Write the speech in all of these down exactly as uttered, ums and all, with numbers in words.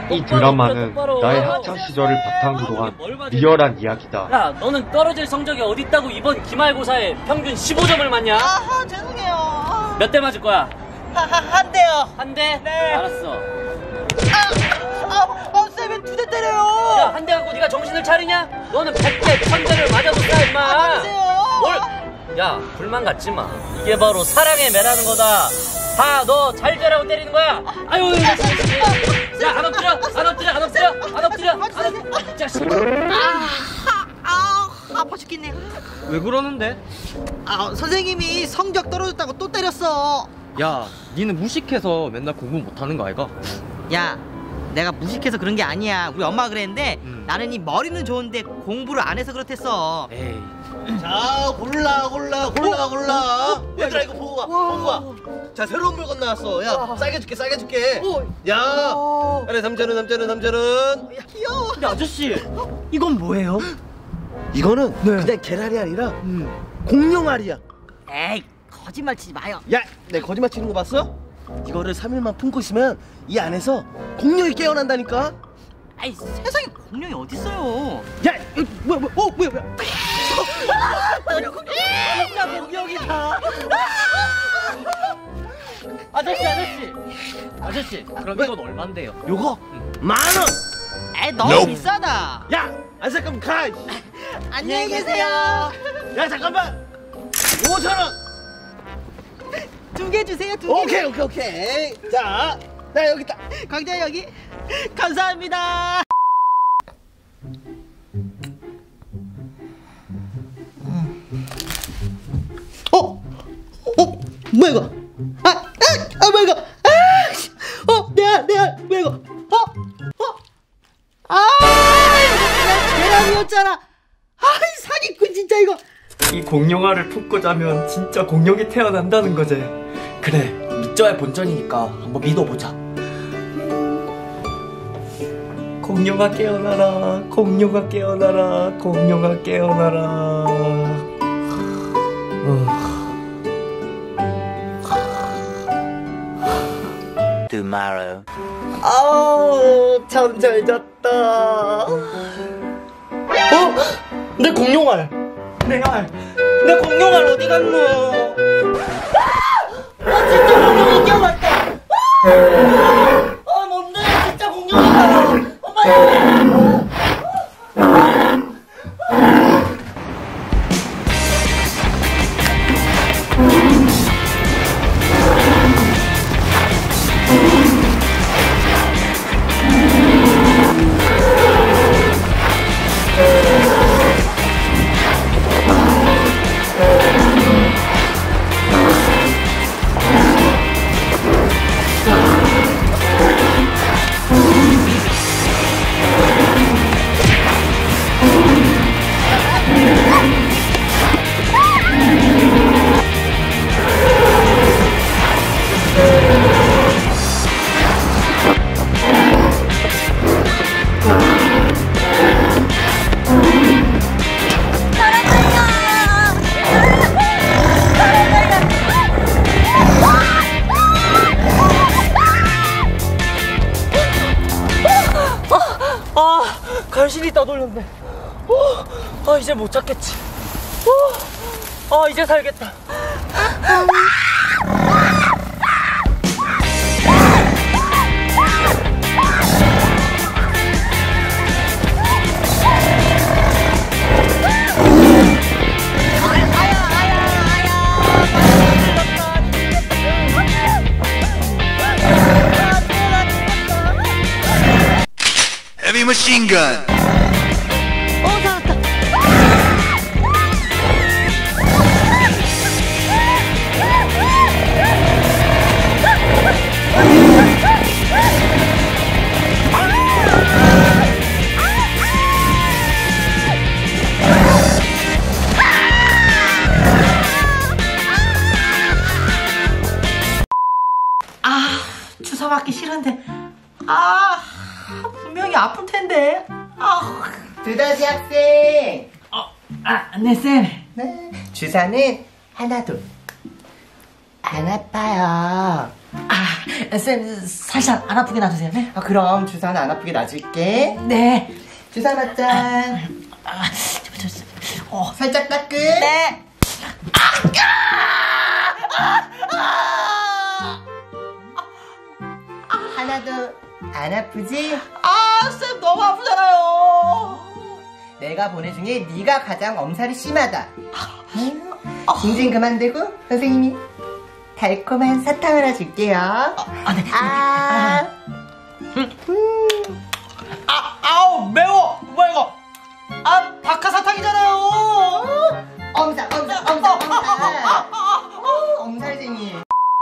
이 드라마는 나의 학창 시절을 바탕으로 한 리얼한 이야기다. 야, 너는 떨어질 성적이 어딨다고 이번 기말고사에 평균 십오 점을 맞냐? 아, 죄송해요. 몇 대 맞을 거야? 하, 하, 한 대요. 한 대? 네. 알았어. 아, 아, 아, 쌤이 두 대 때려요. 야, 한 대 갖고 네가 정신을 차리냐? 너는 백 대, 천 대를 맞아볼까, 임마. 아, 맞으세요. 뭘? 야, 불만 갖지 마. 이게 바로 사랑에 매라는 거다. 다 너 잘 되라고 때리는 거야. 아유, 야, 안 엎드려, 안 엎드려, 안 엎드려, 안 엎드려, 안 엎드려. 이 자식. 아, 아, 아파 죽겠네. 왜 그러는데? 아, 선생님이 성적 떨어졌다고 또 때렸어. 야, 니는 무식해서 맨날 공부 못하는 거 아이가? 야, 내가 무식해서 그런 게 아니야. 우리 엄마가 그랬는데 음. 나는 이 머리는 좋은데 공부를 안 해서 그렇댔어. 에이. 자, 골라 골라 골라 골라. 얘들아 이거 보고 가. 보고 가. 자, 새로운 물건 나왔어. 야, 싸게 줄게 싸게 줄게. 야, 그래 삼천원 삼천원 삼천원. 야, 귀여워. 근데 아저씨, 이건 뭐예요? 이거는 그냥 계란이 아니라 음. 공룡알이야. 에이, 거짓말 치지 마요. 야, 내 거짓말 치는 거 봤어? 이거를 삼 일만 품고 있으면 이 안에서 공룡이 깨어난다니까. 아이, 세상에 공룡이 어딨어요. 야, 이거 뭐야 뭐야? 어, 뭐야 뭐야? 진짜 공룡이다. 아저씨, 아저씨. 아저씨, 그럼 왜? 이건 얼만데요? 요거 만 원. 에이, 너무 비싸다. 야, 안 살 거면 가. 안녕히 계세요. 야, 잠깐만. 오천 원. 두 개 주세요, 두 개. 오케이 오케이 오케이. 자, 나 여기 있다. 강자 여기. 감사합니다. 어? 어? 뭐야 이거? 아, 아, 아 뭐야 이거? 아, 씨. 어, 내가 내가 뭐야 이거? 어? 어? 아, 계란이었잖아. 아, 사기꾼 진짜 이거. 이 공룡알을 품고 자면 진짜 공룡이 태어난다는 거지. 그래, 믿져야 본전이니까 한번 믿어보자. 공룡아 깨어나라, 공룡아 깨어나라, 공룡아 깨어나라. Tomorrow. 아우, 참 잘 잤다. 어? 내 공룡알! 내 알! 내 공룡알 어디 갔노? 아, 진짜 공룡이 깨어났다! 아, 뭔데? 진짜 공룡이다! 엄마! 간신히 따돌렸네. 어, 아, 이제 못 잡겠지. 어, 아, 이제 살겠다. Heavy machine gun. 어, 살았다. 아, 주사 맞기 싫은데. 아, 분명히 아플 텐데. 아, 두더지 학생. 어, 아, 네 쌤. 네. 주사는 하나도 안 아파요. 아, 쌤 살짝 안 아프게 놔주세요. 네? 아, 그럼 주사는 안 아프게 놔줄게. 네. 주사 맞자. 아, 저, 저, 저, 어. 살짝 따끔. 네. 하나도 안 아프지? 아, 쌤 너무 아프잖아요. 내가 보내 중에 네가 가장 엄살이 심하다. 음, 징징 그만 대고 선생님이 달콤한 사탕 하나 줄게요. 아, 네. 아, 아, 아우 매워. 뭐야 이거? 아, 박하사탕이잖아요. 엄살, 엄살, 엄살, 엄살. 어, 엄살쟁이.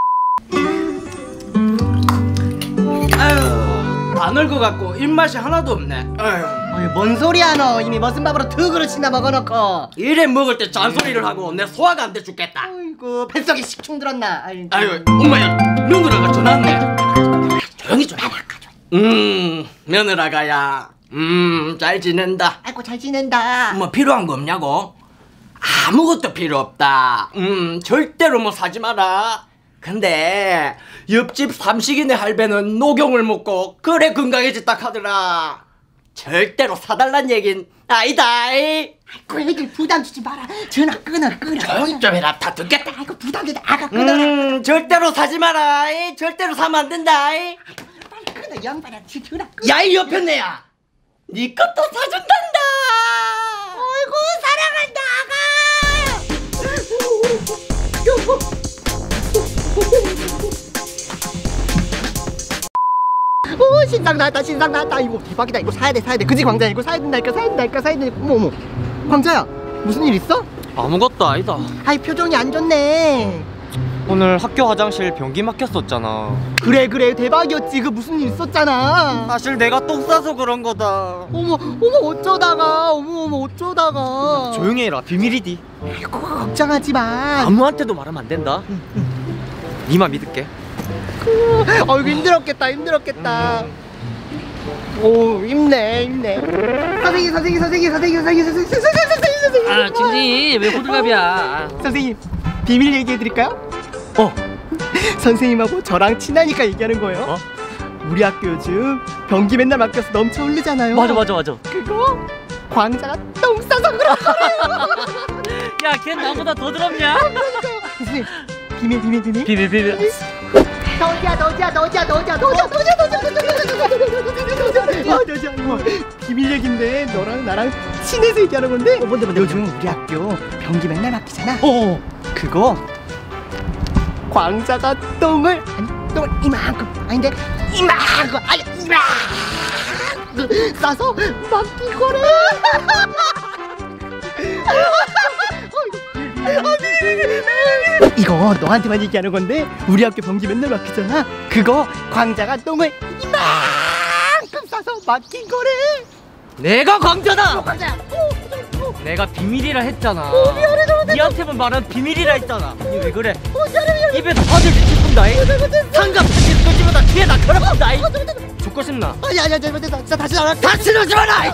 아유, 안 얼고 갖고 입맛이 하나도 없네. 아유, 어이, 뭔 소리야 너. 이미 머슴 밥으로 두 그릇이나 먹어놓고. 이래 먹을 때 잔소리를 하고 내 소화가 안 돼 죽겠다. 아이고 뱃속에 식충 들었나. 아이고. 아유, 엄마야, 며느라가 전화 왔네. 조용히 좀 해라. 음, 며느라가야. 음, 잘 지낸다. 아이고 잘 지낸다. 뭐 필요한 거 없냐고? 아무것도 필요 없다. 음, 절대로 뭐 사지 마라. 근데 옆집 삼식이네 할배는 녹용을 먹고 그래 건강해졌다 하더라. 절대로 사달란 얘긴 아니다. 아이고 애들 부담 주지 마라. 전화 끊어 끊어. 조용히 좀 해라. 다 듣겠다. 아이고 부담된다. 아가 끊어라. 음, 절대로 사지 마라. 절대로 사면 안 된다. 빨리 끊어. 양반아 전화. 야, 이 옆에 내야. 네 것도 사준단다. 아이고 사랑한다 아가. 오 신상 나왔다 신상 나왔다. 이거 대박이다. 이거 사야 돼 사야 돼. 그지 광자 이거 사야 된다니까 사야 된다니까 사야 된다니까. 어머 어머 광자야 무슨 일 있어? 아무것도 아니다. 아이 표정이 안 좋네. 오늘 학교 화장실 변기 막혔었잖아. 그래 그래 대박이었지. 그 무슨 일 있었잖아. 사실 내가 똥 싸서 그런 거다. 어머 어머 어쩌다가 어머 어머 어쩌다가. 조용히 해라. 비밀이디. 아이고 걱정하지 마. 아무한테도 말하면 안 된다. 니만 믿을게. 어이구 힘들었겠다 힘들었겠다. 오 힘내 힘내. 선생님 선생님 선생님 선생님 선생님 선생님 선생님 선생님 선생님. 아, 징징이 왜 호들갑이야? 선생님 비밀 얘기해드릴까요? 어 선생님하고 저랑 친하니까 얘기하는 거예요. 어? 우리 학교 요즘 변기 맨날 막혀서 넘쳐 흐르잖아요. 맞아, 맞아, 맞아. 그거 광자가 똥 싸서 그런 거예요. 야, 걔 나보다 더 더럽냐? 선생님 비밀 비밀 비밀. 비밀, 비밀. 너지야 너지야 너지야 너지야 너지야 너지야 너지야 너지야 이거 비밀 얘긴데 너랑 나랑 친해서 얘기하는 건데. 어, 뭔데 뭔데 요즘 우리 학교 변기 맨날 막히잖아. 어 그거 광자가 똥을 아니 똥을 이만큼 아닌데 이만큼 아니 이만큼 싸서 막히거래. 이거 너한테만 얘기하는 건데 우리 학교 변기 맨날 막히잖아. 그거 광자가 똥을 이만큼 싸서 막힌 거래. 내가 광자다! 광자야. 내가 비밀이라 했잖아. 니한테만 말한 비밀이라 했잖아. 니 왜 그래? 입에서 화들 지친다. 상갑 다칠 거지보다 뒤에 나 걸어본다. 죽고 싶나? 아니 아니 아니 됐다. 자 다시 나랑 다시 오지 마라!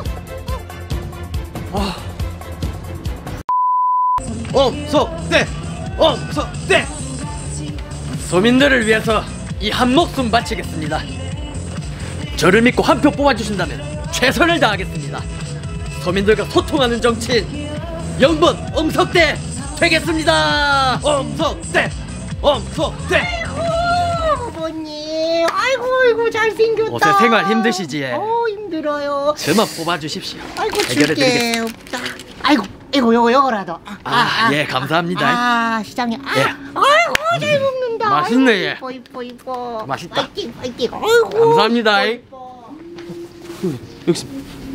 엄석대 엄석대. 서민들을 위해서 이 한 목숨 바치겠습니다. 저를 믿고 한 표 뽑아주신다면 최선을 다하겠습니다. 서민들과 소통하는 정치인 영번 엄석대 되겠습니다. 엄석대 엄석대. 어머니 아이고 아이고 잘생겼다. 어제 생활 힘드시지? 어 힘들어요. 저만 뽑아주십시오. 아이고 해결해드리겠습니다. 줄게. 아이고 이거 요거 요거라도. 아, 예, 감사합니다. 아 시장님. 아, 예. 아이고 잘 먹는다. 맛있네, 아이고, 예. 이뻐 이뻐 이뻐. 맛있다. 파이팅 파이팅. 아이고. 감사합니다. 이뻐, 이뻐. 여기서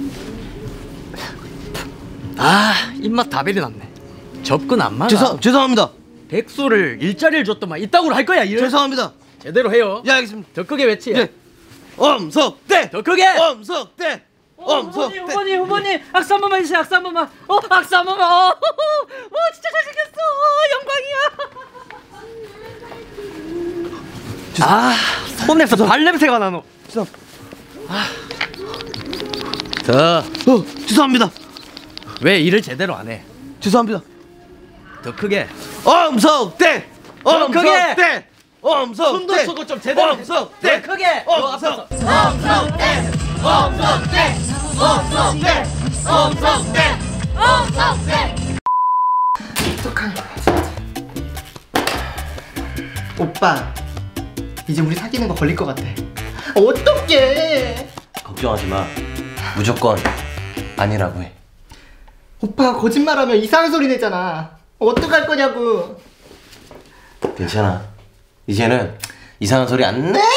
아, 입맛 다 베려놨네. 접근 안 맞아. 죄송 죄송합니다. 백수를 일자리를 줬더만 이따구로 할 거야. 일. 죄송합니다. 제대로 해요. 예 알겠습니다. 더 크게 외치. 예. 엄석대 더 크게. 엄석대 엄석대. 후보님, 후보님, 후보님, 악수 한 번만 해주세요. 악수 한 번만. 어, 악수 한 번만. 어, 와, 진짜 잘생겼어. 영광이야. 아, 손에서 발냄새가 나노. 아. 더. 어 죄송합니다. 왜 일을 제대로 안 해? 죄송합니다. 더 크게. 엄석대 더 크게. 엄석대 엄석 손도 대 쏘고 좀 제대로 엄석 대 대 크게 엄석 엄석대 엄석대 엄석대 엄석대 엄석대. 오빠 이제 우리 사귀는 거 걸릴 것 같아. 어떡해. 걱정하지 마. 무조건 아니라고 해. 오빠가 거짓말하면 이상한 소리 내잖아. 어떡할 거냐고. 괜찮아. 이제는 이상한 소리 안 내.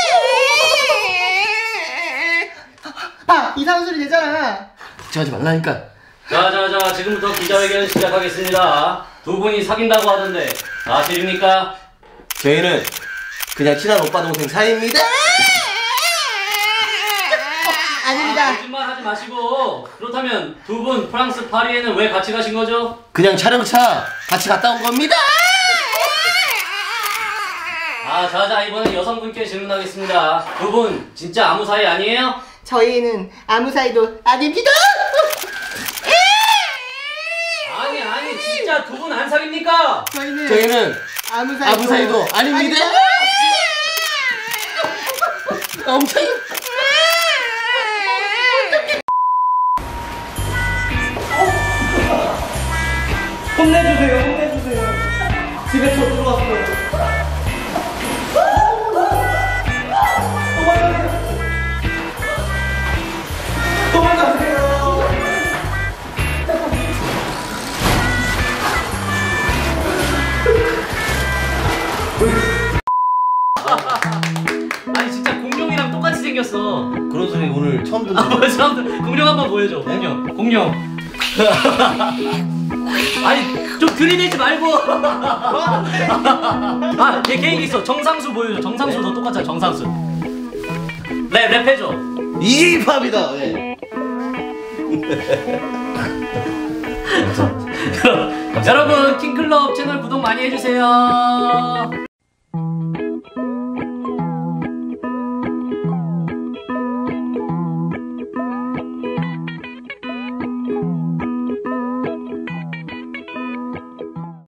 아 이상한 소리 내잖아. 걱정하지 말라니까. 자자자 지금부터 기자회견 시작하겠습니다. 두 분이 사귄다고 하던데 사실입니까? 저희는 그냥 친한 오빠 동생 사이입니다. 아닙니다. 거짓말 하지 마시고, 그렇다면 두 분 프랑스 파리에는 왜 같이 가신 거죠? 그냥 촬영차 같이 갔다 온 겁니다. 아, 자자, 이번엔 여성분께 질문하겠습니다. 두 분 진짜 아무 사이 아니에요? 저희는 아무 사이도 아닙니다. 아니 아니 진짜 두 분 안 사깁니까? 저희는 저희는 아무 사이도, 아무 사이도 아닙니다. 엄청 혼내주세요. 혼내주세요. 집에 저 들어왔어요. 도망가세요. 도망가세요. 아니 진짜 공룡이랑 똑같이 생겼어. 그런 소리 오늘 처음 듣는 아, 맞아. 공룡 한번 보여줘. 공룡. 공룡. 아니 좀 들이대지 말고. 아, 걔 개인기 있어. 정상수 보여줘. 정상수 너 똑같잖아. 정상수. 랩 랩해줘. 이게 힙합이다. 예. 여러분 킹클럽 채널 구독 많이 해주세요.